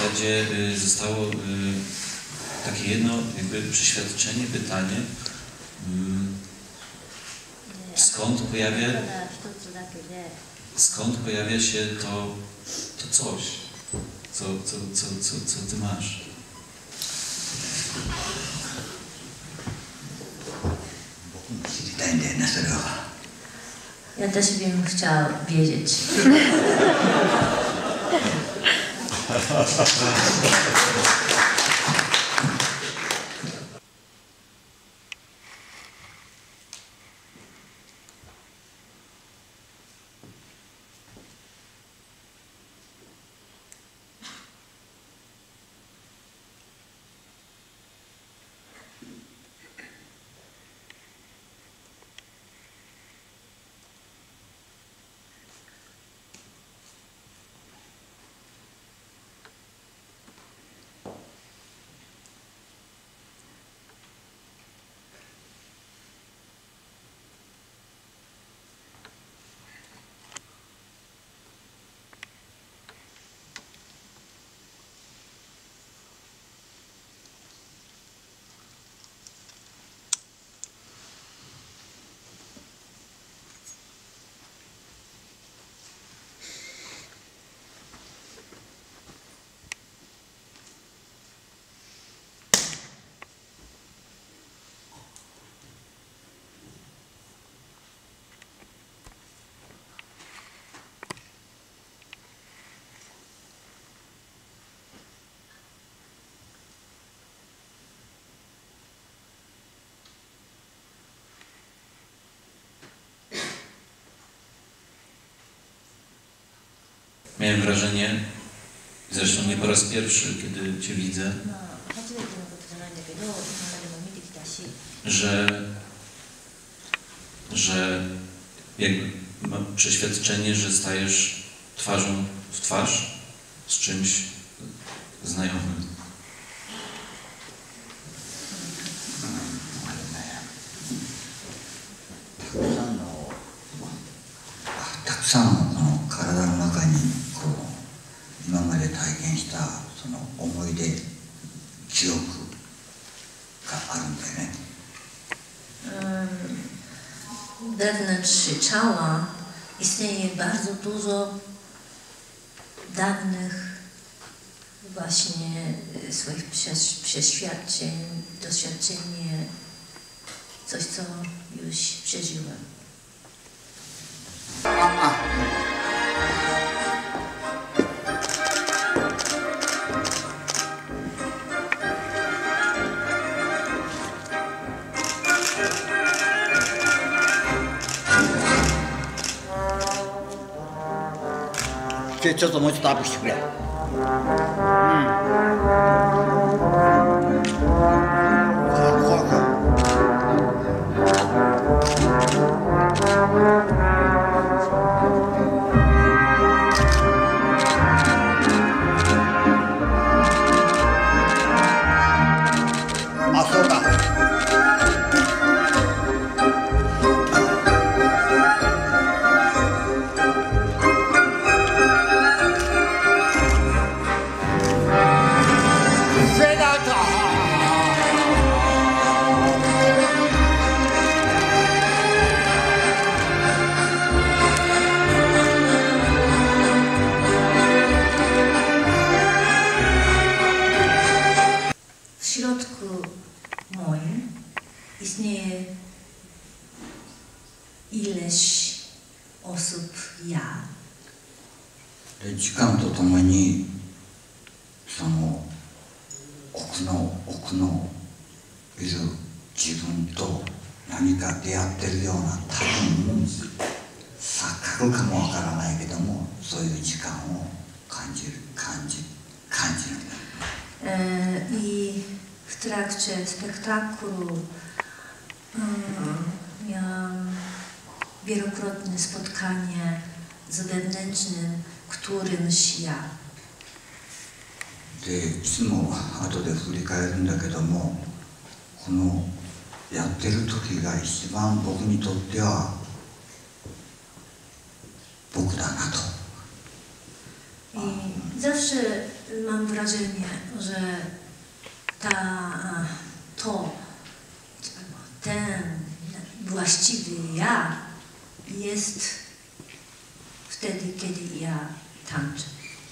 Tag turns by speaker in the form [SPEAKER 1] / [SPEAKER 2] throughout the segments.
[SPEAKER 1] zasadzie zostało takie jedno jakby przeświadczenie, pytanie, skąd pojawia się to coś, co ty masz?
[SPEAKER 2] Ja też bym chciał wiedzieć.
[SPEAKER 1] Miałem wrażenie, zresztą nie po raz pierwszy, kiedy Cię widzę, że jakby mam przeświadczenie, że stajesz twarzą w twarz z czymś znajomym.
[SPEAKER 2] Wewnątrz ciała istnieje bardzo dużo dawnych właśnie swoich przeświadczeń, doświadczenie, coś, co już przeżyłem.
[SPEAKER 3] ちょっともうちょっとアップしてくれ。あ、そうか。
[SPEAKER 2] Istnieje ileś osób ja.
[SPEAKER 3] 時間とともにその奥のいる自分と何か出会ってるような多分錯覚かもわからないけどもそういう時間を感じるんだ。
[SPEAKER 2] I w trakcie spektaklu miałam wielokrotne spotkanie z wewnętrznym którymś ja.
[SPEAKER 3] でいつも後で振り返るんだけどもこのやってる時が一番僕にとっては僕だなと。
[SPEAKER 2] Zawsze mam wrażenie, że ten właściwy ja jest wtedy, kiedy ja tańczę.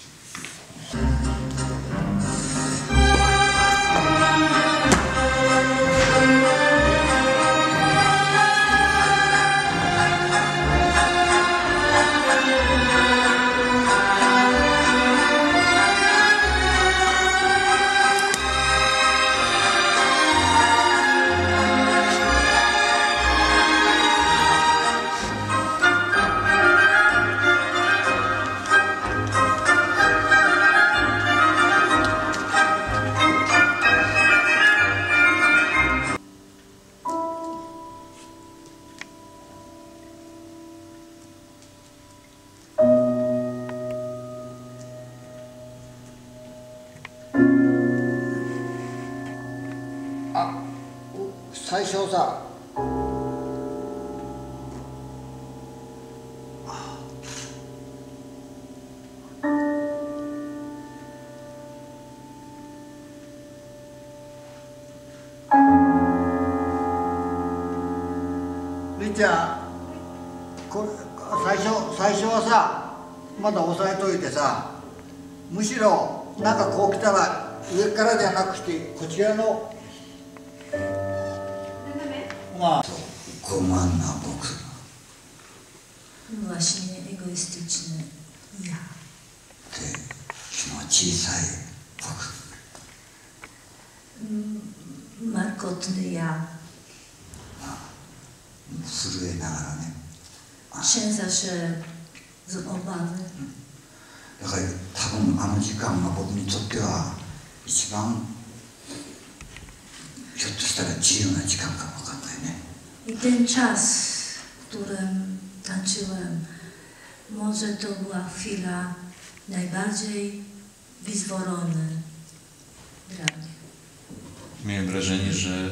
[SPEAKER 4] あ、最初さ、りっちゃん、これ最初はさ、まだ押さえといてさ、むしろなんかこう来たら上からじゃなくてこちらの。まあ、
[SPEAKER 3] 傲慢な僕。
[SPEAKER 2] Właśnie egoistyczny ja.
[SPEAKER 3] で気の小さい僕。
[SPEAKER 2] Markotny ja.
[SPEAKER 3] 震えながらね。
[SPEAKER 2] Trzęsa z obawy.
[SPEAKER 3] だから多分あの時間が僕にとっては一番ひょっとしたら自由な時間かもわかんないね。
[SPEAKER 2] I ten czas, w którym tańczyłem, może to była chwila najbardziej wyzwolony dla mnie.
[SPEAKER 1] Miałem wrażenie,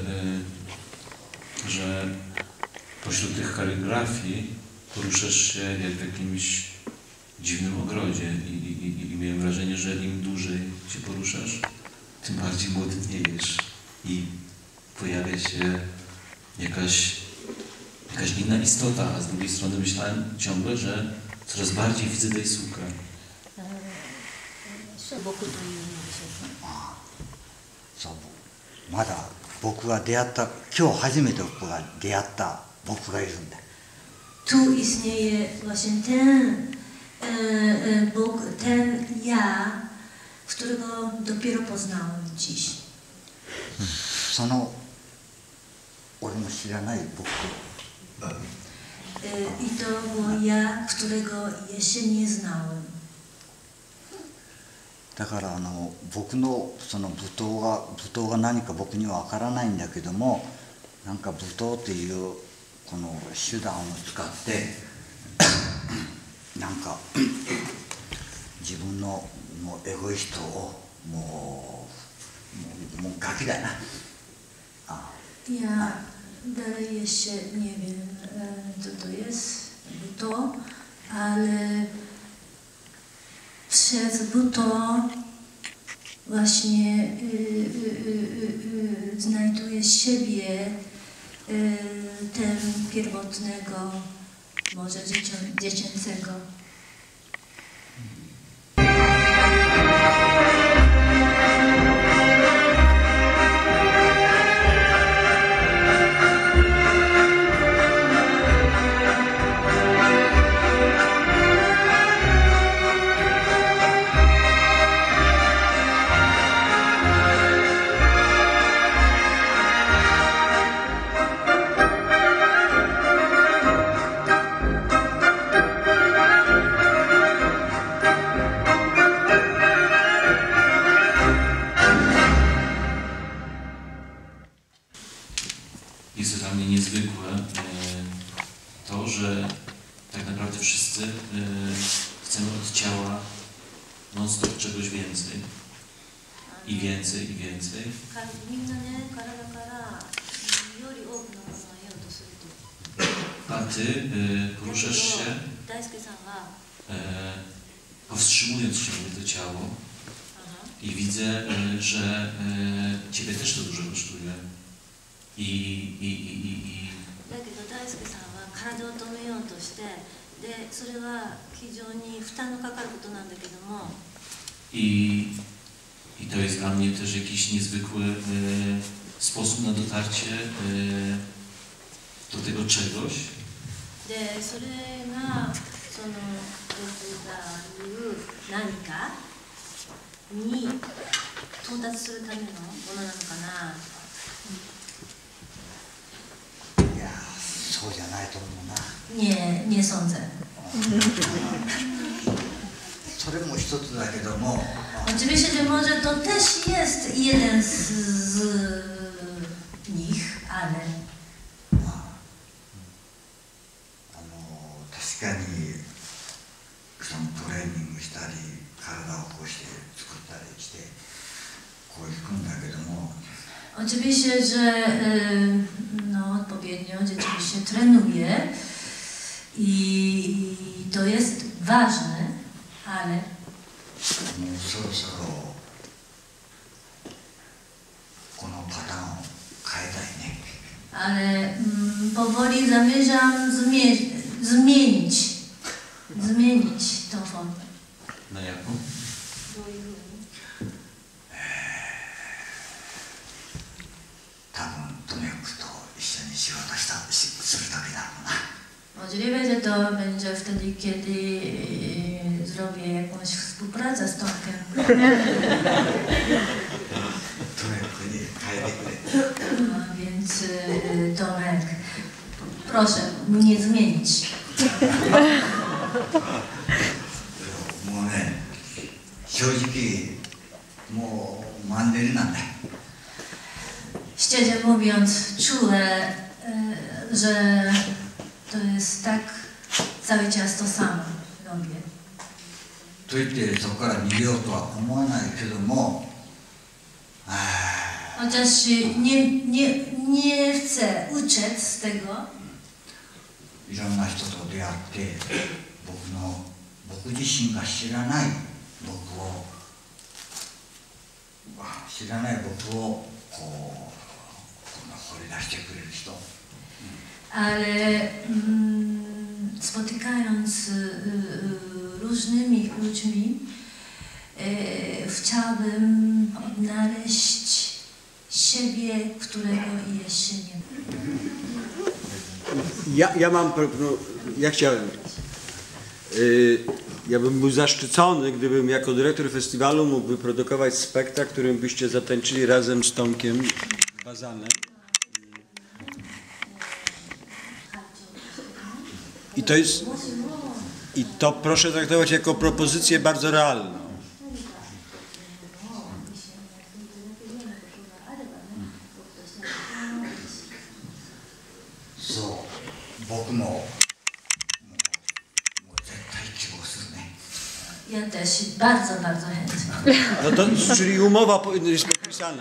[SPEAKER 1] że pośród tych kaligrafii poruszasz się jak w jakimś dziwnym ogrodzie i miałem wrażenie, że im dłużej się poruszasz, tym bardziej młodniejesz i pojawia się jakaś inna istota, a z drugiej strony myślałem ciągle, że coraz bardziej widzę Daisuke.
[SPEAKER 2] 僕という意味でしょうか。
[SPEAKER 3] そう、まだ僕が出会った今日初めて僕が出会った僕がいるんだ。
[SPEAKER 2] Tu istnieje właśnie ten ja, którego dopiero poznałem dziś.
[SPEAKER 3] その俺の知らない僕。
[SPEAKER 2] I to było ja, którego jeszcze nie znałem.
[SPEAKER 3] だから僕のその舞踏が何か僕には分からないんだけども、なんか舞踏っていうこの手段を使ってなんか自分のもうエゴイストをもうガキだな。
[SPEAKER 2] Ja dalej jeszcze nie wiem, co to jest buto, ale przez buto właśnie znajduję siebie, ten pierwotnego, może dziecięcego.
[SPEAKER 1] Jest dla mnie niezwykłe to, że tak naprawdę wszyscy chcemy od ciała non-stop czegoś więcej. I więcej, i więcej. A ty poruszasz się powstrzymując się to ciało i widzę, że Ciebie też to dużo kosztuje.
[SPEAKER 2] だけど大輔さんは体を止めようとしてでそれは非常に負担のかかることなんだけども
[SPEAKER 1] I to jest dla mnie też jakiś niezwykły sposób na dotarcie do tego czegoś.
[SPEAKER 2] でそれがその僕が言う何かに到達するためのものなのかな。
[SPEAKER 3] いやそうじゃないと思うな。
[SPEAKER 2] Nie sądzę.
[SPEAKER 3] それも一つだけども、
[SPEAKER 2] Oczywiście, że może to też jest jeden z nich, ale
[SPEAKER 3] 確かにそのトレーニングしたり体をこうして作ったりしてこういくんだけども
[SPEAKER 2] oczywiście, że no, odpowiednio rzeczywiście trenuję i to jest ważne, ale
[SPEAKER 3] もうそろそろこのパターンを変えたいね。
[SPEAKER 2] ale powoli zamierzam zmienić tą formę.
[SPEAKER 1] Na jaką?
[SPEAKER 2] どういうふうに
[SPEAKER 3] 多分とにかくと一緒に仕事するだけだろうな。
[SPEAKER 2] Możliwe, że to będzie wtedy, kiedy zrobię jakąś współpracę z Tomkiem.
[SPEAKER 3] とにかくに変えてくれ。
[SPEAKER 2] No, więc Tomek, proszę mnie zmienić.
[SPEAKER 3] もうね正直もうマンネリなんだよ。
[SPEAKER 2] Szczerze mówiąc, czuję, że to jest tak cały czas to samo robię.
[SPEAKER 3] といってそこから逃げようとは思わないけども、
[SPEAKER 2] Chociaż nie chcę uciec z tego.
[SPEAKER 3] いろんな人と出会って僕自身が知らない僕をこう掘り出してくれる人。
[SPEAKER 2] Ale spotykając różnymi ludźmi, chciałabym odnaleźć siebie, którego jeszcze nie ma.
[SPEAKER 5] Ja bym był zaszczycony, gdybym jako dyrektor festiwalu mógł wyprodukować spektakl, którym byście zatańczyli razem z Tomkiem Bazanem. I to proszę traktować jako propozycję bardzo realną.
[SPEAKER 3] そう僕も絶対希望するね。
[SPEAKER 2] Ja też bardzo, bardzo chętnie.
[SPEAKER 5] No to, czyli umowa jest podpisana.